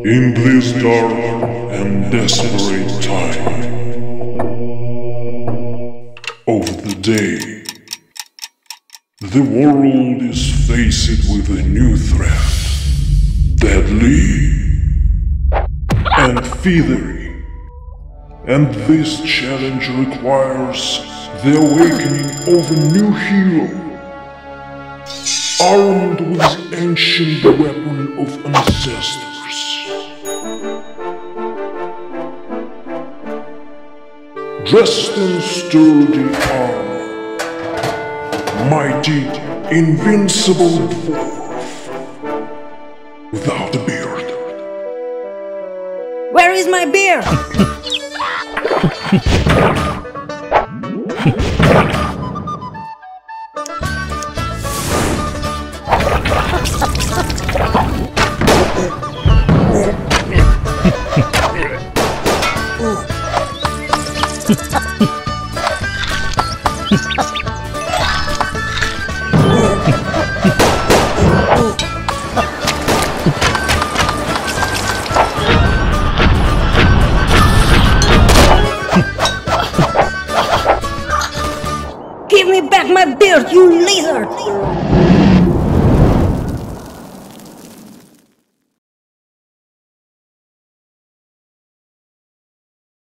In this dark and desperate time of the day, the world is faced with a new threat, deadly and feathery, and this challenge requires the awakening of a new hero, armed with the ancient weapon of ancestors. Dressed in sturdy armor, mighty, invincible dwarf, without a beard. Where is my beard? Give me back my beard, you lizard!